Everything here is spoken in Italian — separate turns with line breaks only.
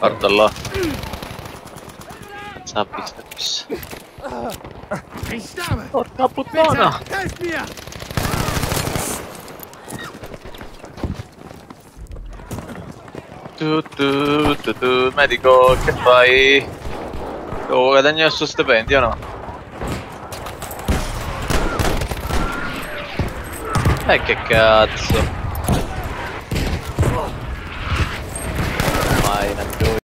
Guarda là. Sappis. Porca puttana! Medico, che fai? Devo guadagnare il suo stipendio, no? Che cazzo? Vai,